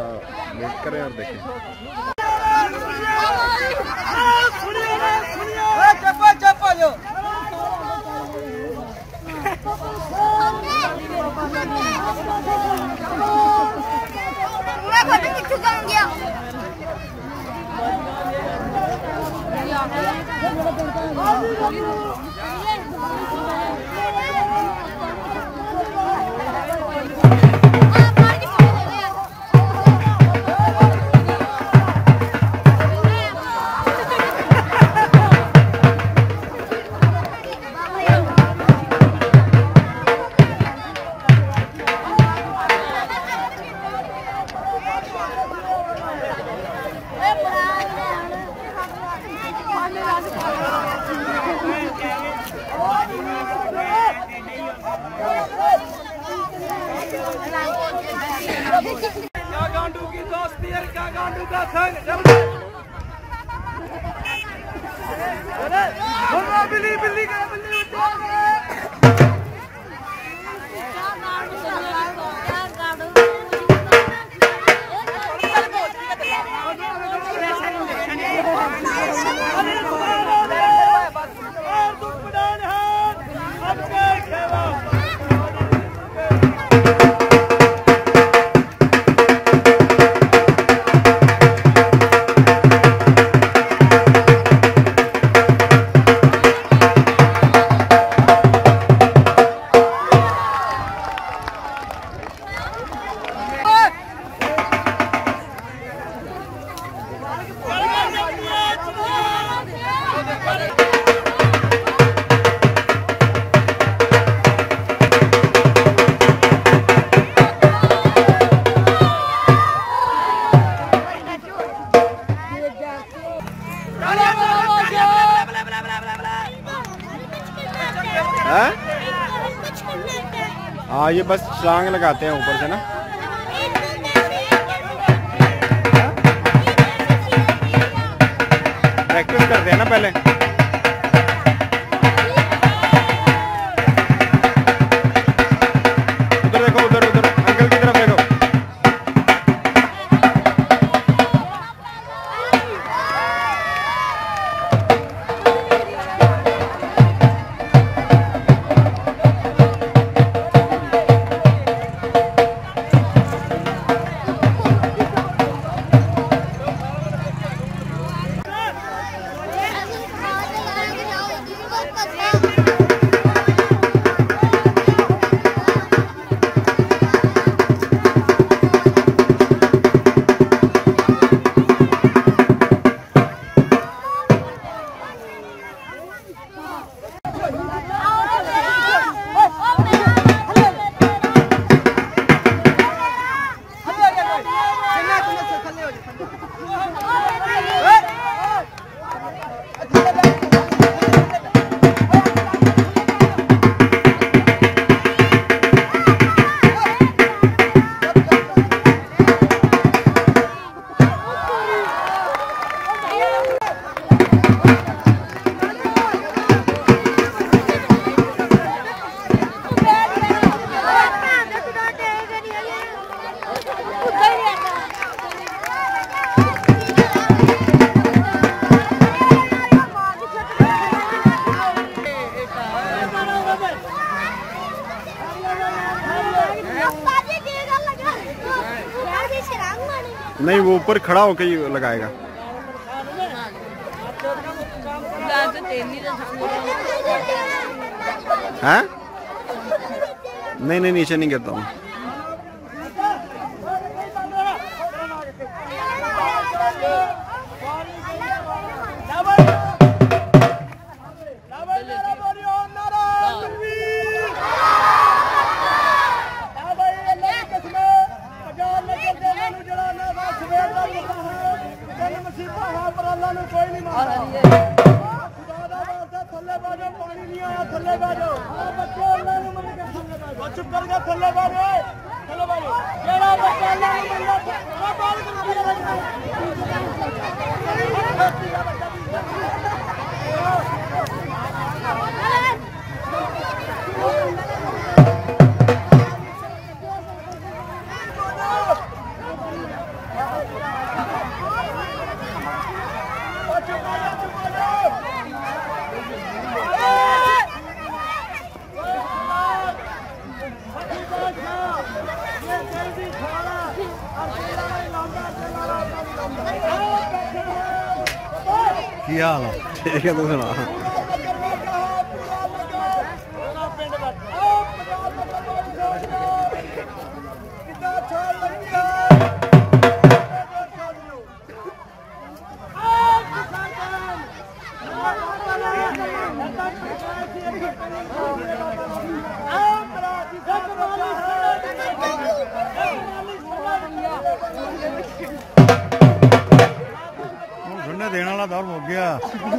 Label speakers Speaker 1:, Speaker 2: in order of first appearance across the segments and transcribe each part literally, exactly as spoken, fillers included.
Speaker 1: Wait करें और देखें।
Speaker 2: क्या गांडू की दोस्ती है, क्या गांडू का संग। बिल्ली बिल्ली का बिल्ली
Speaker 1: हाँ, ये बस छलांग लगाते हैं ऊपर से ना। प्रैक्टिस करते हैं ना पहले। उधर देखो, उधर उधर अंकल की तरफ देखो। नहीं, वो ऊपर खड़ा होकर ही लगाएगा। हैं? नहीं नहीं, नीचे नहीं गिरता हूँ।
Speaker 2: चुप कर गया, थल्ले बाजो, थल्ले बाजो, केड़ा बच्चा अल्लाह ने मंदा, ओ बाल कर
Speaker 3: ਕੀ ਹਾਲ ਆ?
Speaker 1: ਠੀਕ ਹੈ ਤੂੰ ਸੁਣਾ।
Speaker 3: ਠੰਡੇ ਦੇਣ ਵਾਲਾ ਦੌਰ ਮੁੱਕ ਗਿਆ।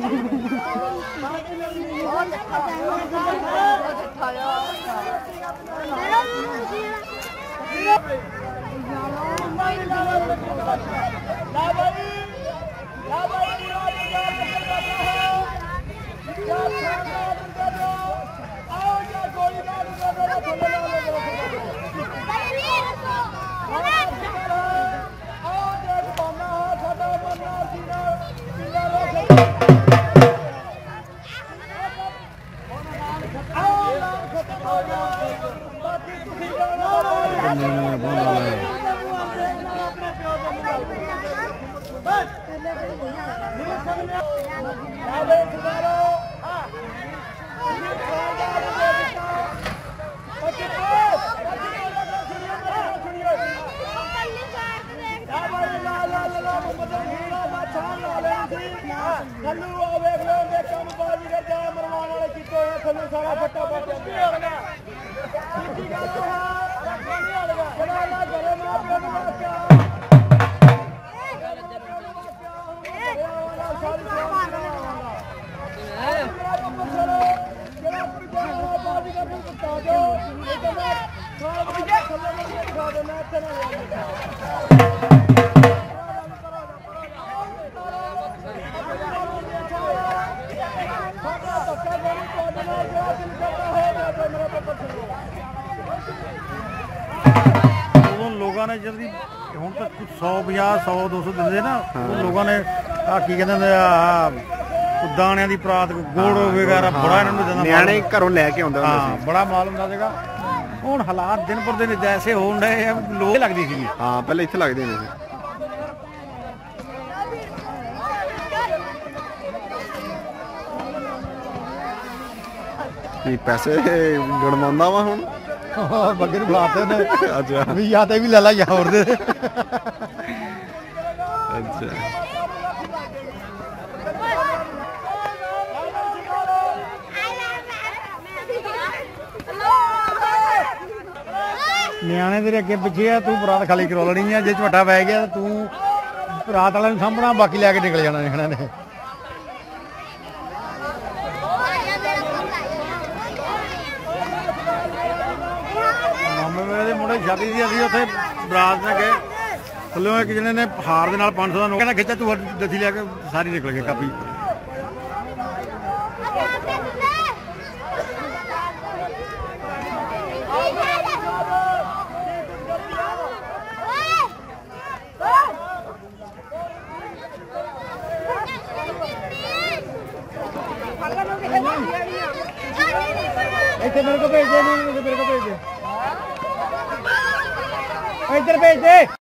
Speaker 2: ਥੱਲੂ ਆ ਵੇਖ ਲਓ ਦੇ ਕੰਮ ਬਾਜੀ ਕਰ ਜਾ ਮਰਵਾਉਣ ਵਾਲੇ ਕੀਤੇ ਹੋਏ ਥੱਲੂ ਸਾਰਾ ਫੱਟਾ ਪੱਟ ਜਾਂਦਾ ਕੀ ਗੱਲ ਹੈ ਜਿਹੜਾ ਨਾ ਘਰੇ ਮਾਂ ਪਿਓ ਨੂੰ ਵਾਕਿਆ
Speaker 3: ਉਦੋਂ ਲੋਕਾਂ ਨੇ ਜਲਦੀ ਹੁਣ ਤੱਕ ਸੌ ਪੰਜਾਹ ਸੌ ਦੋ ਸੌ ਦਿੰਦੇ ਨਾ, ਉਹ ਲੋਕਾਂ ਨੇ ਆ ਕੀ ਕਹਿੰਦੇ ਹੁੰਦੇ ਆ ਦਾਣਿਆਂ ਦੀ ਪਰਾਤ ਗੁੜ ਵਗੈਰਾ ਬੜਾ ਇਹਨਾਂ ਨੂੰ ਦਿੰਦਾ।
Speaker 1: ਨਿਆਣੇ ਘਰੋਂ ਲੈ ਕੇ ਆਉਂਦੇ ਹੁੰਦੇ
Speaker 3: ਹਾਂ, ਬੜਾ ਮਾਲ ਹੁੰਦਾ ਸੀਗਾ। ਹੁਣ ਹਾਲਾਤ ਦਿਨ ਪਰ ਦਿਨ ਜੈਸੇ ਹੋਣ ਡਏ ਆ ਲੋਕ ਲੱਗਦੀ ਸੀ।
Speaker 1: ਹਾਂ ਪਹਿਲੇ ਇੱਥੇ ਲੱਗਦੇ ਨੇ ਸੀ। ਕੀ ਪੈਸੇ ਗਣਵਾਉਂਦਾ ਵਾ ਹੁਣ
Speaker 3: ਬੱਗੇ ਨੂੰ ਬੁਲਾਤੇ ਨੇ।
Speaker 1: ਅੱਛਾ
Speaker 3: ਵੀ ਜਾਂ ਤੇ ਵੀ ਲੈ ਲਾ ਜਾਂ ਹੋਰ ਦੇ।
Speaker 1: ਅੱਛਾ
Speaker 3: ਨਿਆਣੇ ਤੇਰੇ ਅੱਗੇ ਪਿੱਛੇ ਆ, ਤੂੰ ਬਰਾਤ ਖਾਲੀ ਕਰਵਾ ਲੈਣੀ ਆ। ਜੇ ਝਵੱਟਾ ਪੈ ਗਿਆ ਤੂੰ ਬਰਾਤ ਵਾਲਿਆਂ ਨੂੰ ਸਾਂਭਣਾ, ਬਾਕੀ ਲੈ ਕੇ ਨਿਕਲ ਜਾਣਾ ਇਹਨਾਂ ਨੇ। ਮਾਮੇ ਮੇਰੇ ਦੇ ਮੁੰਡੇ ਸ਼ਾਦੀ ਸੀ, ਅਸੀਂ ਉੱਥੇ ਬਰਾਤ ਨੇ ਗਏ, ਥੱਲੋਂ ਇੱਕ ਜਣੇ ਨੇ ਹਾਰ ਦੇ ਨਾਲ ਪੰਜ ਸੌ ਦਾ ਨੋਟ ਕਹਿੰਦਾ ਖਿੱਚਿਆ, ਤੂੰ ਦੱਸੀ ਲੈ ਕੇ ਸਾਰੀ ਨਿਕਲ ਗਏ ਕਾਪੀ। ਇੱਥੇ ਮੇਰੇ ਕੋ ਭੇਜ ਦੇ, ਮੇਰੇ ਕੋ ਭੇਜ ਦੇ, ਇੱਧਰ ਭੇਜ ਦੇ।